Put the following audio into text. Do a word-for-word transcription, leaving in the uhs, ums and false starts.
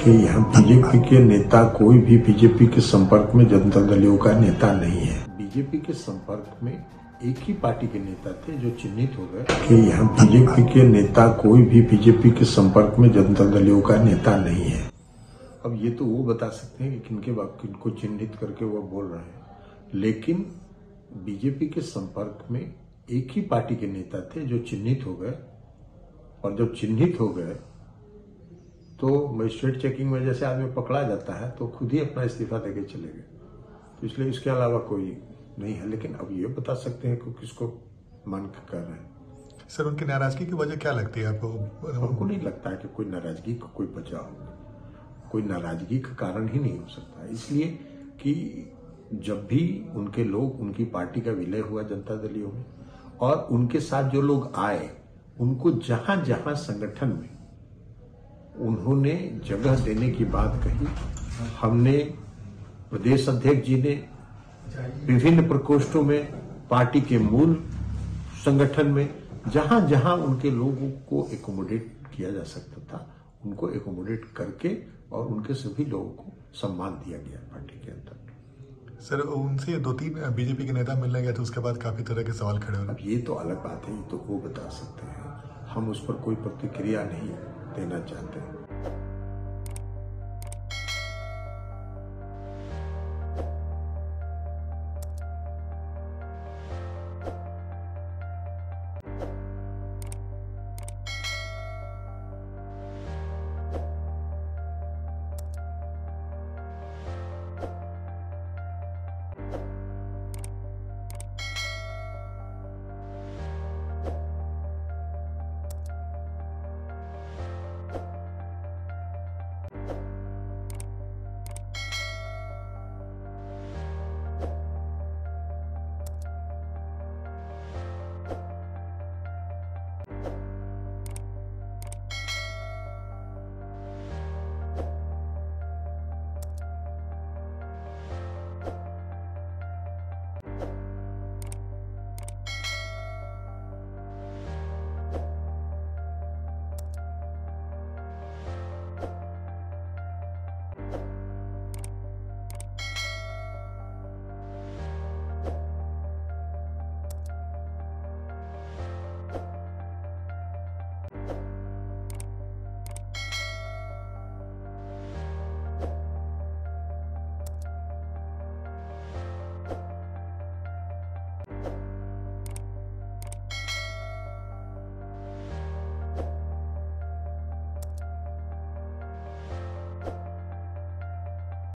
कि यहाँ बीजेपी के नेता कोई भी बीजेपी के संपर्क में जनता दलियों का नेता नहीं है। बीजेपी के संपर्क में एक ही पार्टी के नेता थे जो चिन्हित हो गए कि यहाँ बीजेपी के नेता कोई भी बीजेपी के संपर्क में जनता दलियों का नेता नहीं है। अब ये तो वो बता सकते हैं कि किनके किनको चिन्हित करके वो बोल रहे हैं, लेकिन बीजेपी के संपर्क में एक ही पार्टी के नेता थे जो चिन्हित हो गए, और जब चिन्हित हो गए तो मजिस्ट्रेट चेकिंग में जैसे आदमी पकड़ा जाता है तो खुद ही अपना इस्तीफा देके चले गए। तो इसलिए इसके अलावा कोई नहीं है। लेकिन अब ये बता सकते हैं कि किसको मान के कर रहे हैं। सर, उनकी नाराजगी की वजह क्या लगती है आपको? हमको नहीं लगता है कि कोई नाराजगी का कोई वजह होगा, कोई नाराजगी का कारण ही नहीं हो सकता। इसलिए कि जब भी उनके लोग, उनकी पार्टी का विलय हुआ जनता दलियों में, और उनके साथ जो लोग आए, उनको जहां जहां संगठन में उन्होंने जगह देने की बात कही, हमने, प्रदेश अध्यक्ष जी ने विभिन्न प्रकोष्ठों में, पार्टी के मूल संगठन में, जहां जहां उनके लोगों को एकोमोडेट किया जा सकता था, उनको एकोमोडेट करके और उनके सभी लोगों को सम्मान दिया गया पार्टी के अंदर। सर, उनसे दो तीन बीजेपी के नेता मिलने गए तो उसके बाद काफी तरह के सवाल खड़े हुए। अब ये तो अलग बात है, ये तो वो बता सकते हैं, हम उस पर कोई प्रतिक्रिया नहीं देना चाहते हैं।